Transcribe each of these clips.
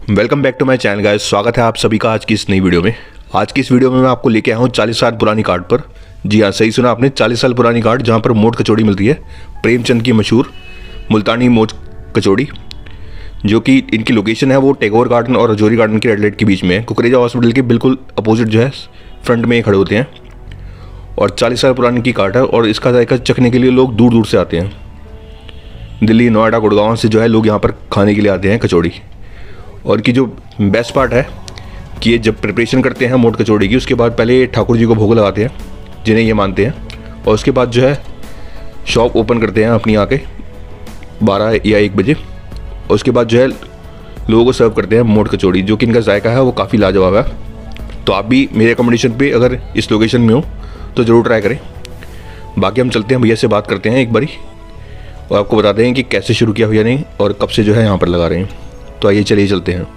Welcome back to my channel guys. स्वागत है आप सभी का आज की इस नई वीडियो में। आज की इस वीडियो में मैं आपको लेके आया हूँ 40 साल पुरानी कार्ड पर। जी हाँ, सही सुना आपने, 40 साल पुरानी कार्ड जहाँ पर मोट कचौड़ी मिलती है। प्रेमचंद की मशहूर मुल्तानी मोट कचौड़ी, जो कि इनकी लोकेशन है वो टैगोर गार्डन और रजौरी गार्डन के रेड लाइट के बीच में है। कुकरेजा हॉस्पिटल के बिल्कुल अपोजिट जो है फ्रंट में खड़े होते हैं। और 40 साल पुरानी की कार्ड है और इसका जायका चखने के लिए लोग दूर दूर से आते हैं। दिल्ली, नोएडा, गुड़गांव से जो है लोग यहाँ पर खाने के लिए आते हैं कचौड़ी। और की जो बेस्ट पार्ट है कि ये जब प्रिपरेशन करते हैं मोट कचौड़ी की, उसके बाद पहले ठाकुर जी को भोग लगाते हैं जिन्हें ये मानते हैं, और उसके बाद जो है शॉप ओपन करते हैं अपनी आके 12 या 1 बजे। और उसके बाद जो है लोगों को सर्व करते हैं मोट कचौड़ी, जो कि इनका जायका है वो काफ़ी लाजवाब है। तो आप भी मेरे रिकमेंडेशन पे अगर इस लोकेशन में हो तो ज़रूर ट्राई करें। बाकी हम चलते हैं, भैया से बात करते हैं एक बारी और आपको बताते हैं कि कैसे शुरू किया भैया ने और कब से जो है यहाँ पर लगा रहे हैं। तो आइए चलिए चलते हैं।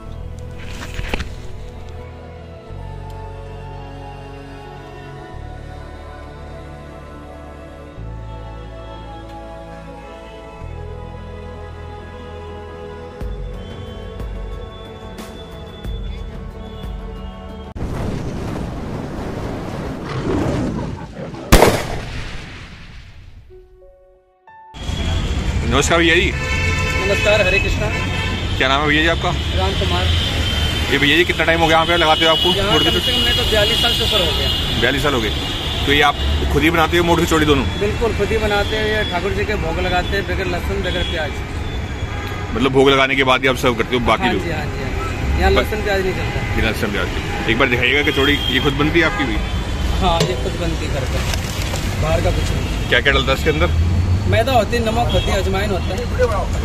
नमस्कार भैया जी। नमस्कार, हरे कृष्णा। क्या नाम है भैया जी आपका? राम कुमार। ये भैया जी कितना टाइम हो गया यहाँ पे लगाते हो आपको? मोट कम से कम मैं तो 42 साल से ऊपर हो गया। 42 साल हो गए। तो ये आप खुद ही बनाते हो मोट कचौड़ी दोनों? बिल्कुल खुद ही बनाते हैं। ये ठाकुर जी के भोग लगाते हैं बगैर लहसुन बगैर प्याज। मतलब भोग लगाने के बाद ही आप सर्व करते हो? बाकी हाँ जी, हाँ जी, हाँ। यहाँ लहसुन प्याज नहीं चलता। बिना लहसुन प्याज। एक बार दिखाइएगा कचौड़ी, ये खुद बनती है आपकी भी? हाँ, ये खुद बनती करते, बाहर का कुछ नहीं। क्या क्या डलता है इसके अंदर? मैदा होती है, नमक होती है, अजवाइन होता है।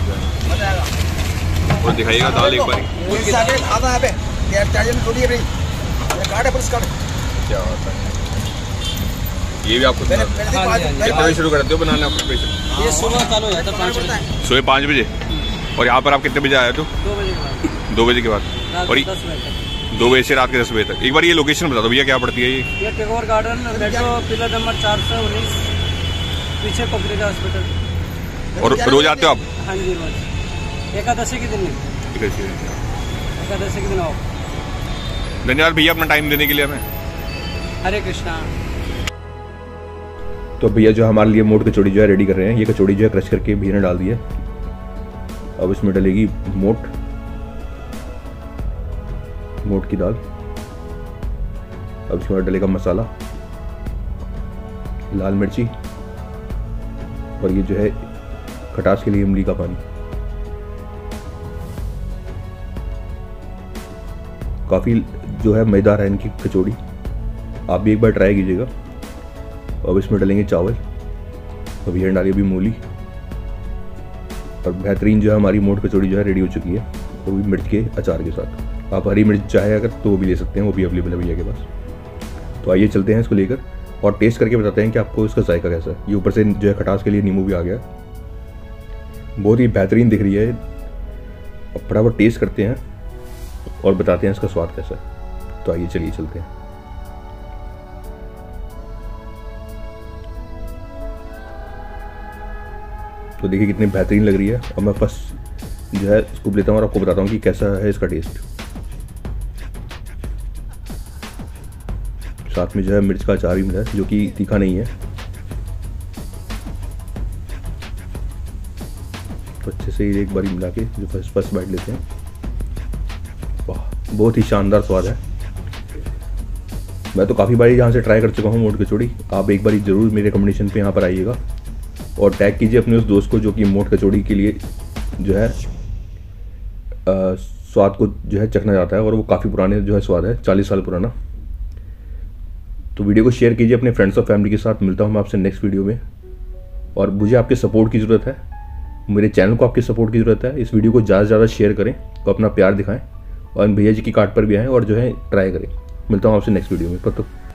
और दिखाइएगा दाल एक बार। क्या होता है ये भी आपको? कितने बजे शुरू करते हो बनाना आपको स्पेशल? ये सुबह चालू हो जाता है 5 बजे। सुबह 5 बजे। और यहाँ पर आप कितने बजे आए? तो 2 बजे के बाद। 2 बजे के बाद। रात और 10 बजे तक। 2 बजे से रात के 10 बजे तक। एक बार ये लोकेशन बता दो भैया, क्या पड़ती है ये? ये Tagore Garden, metro pillar number 419, पीछे कुकरेजा हॉस्पिटल। और रोज आते हो आप? हाँ जी, रोज। एकादशी के दिन नहीं, एकादशी के दिन आओ। धन्यवाद भैया अपना टाइम देने के लिए हमें। हरे कृष्णा। तो भैया जो हमारे लिए मोट कचौड़ी जो है रेडी कर रहे हैं। ये कचौड़ी जो है क्रश करके भैया ने डाल दी है। अब इसमें डलेगी मोट की दाल। अब इसमें डलेगा मसाला, लाल मिर्ची, और ये जो है खटास के लिए इमली का पानी। काफ़ी जो है मज़ेदार है इनकी कचौड़ी, आप भी एक बार ट्राई कीजिएगा। अब इसमें डालेंगे चावल, अब ये डालिए अभी मूली, और बेहतरीन जो है हमारी मोट कचौड़ी जो है रेडी हो चुकी है, वो भी मिर्च के अचार के साथ। आप हरी मिर्च चाहे अगर तो वो भी ले सकते हैं, वो भी अवेलेबल है भैया के पास। तो आइए चलते हैं इसको लेकर और टेस्ट करके बताते हैं कि आपको इसका जायका कैसा है। ये ऊपर से जो है खटास के लिए नींबू भी आ गया, बहुत ही बेहतरीन दिख रही है। अब फटाफट टेस्ट करते हैं और बताते हैं इसका स्वाद कैसा है। तो आइए चलिए चलते हैं। तो देखिए कितनी बेहतरीन लग रही है। अब मैं फर्स्ट जो है स्कूप लेता हूँ और आपको बताता हूँ कि कैसा है इसका टेस्ट। साथ में जो है मिर्च का अचार भी मिला है, जो कि तीखा नहीं है। तो अच्छे से एक बारी मिला के जो फर्स्ट बाइट लेते हैं। वाह, बहुत ही शानदार स्वाद है। मैं तो काफ़ी बारी यहाँ से ट्राई कर चुका हूँ मोट कचौड़ी। आप एक बारी ज़रूर मेरे रिकमेंडेशन पे यहाँ पर आइएगा और टैग कीजिए अपने उस दोस्त को जो कि मोट कचौड़ी के लिए जो है स्वाद को जो है चखना चाहता है, और वो काफ़ी पुराने जो है स्वाद है, 40 साल पुराना। तो वीडियो को शेयर कीजिए अपने फ्रेंड्स और फैमिली के साथ। मिलता हूँ मैं आपसे नेक्स्ट वीडियो में। और मुझे आपके सपोर्ट की ज़रूरत है, मेरे चैनल को आपके सपोर्ट की ज़रूरत है। इस वीडियो को ज़्यादा से ज़्यादा शेयर करें और अपना प्यार दिखाएं, और भैया जी की कार्ड पर भी आएँ और जो है ट्राई करें। मिलता हूँ आपसे नेक्स्ट वीडियो में। तब तक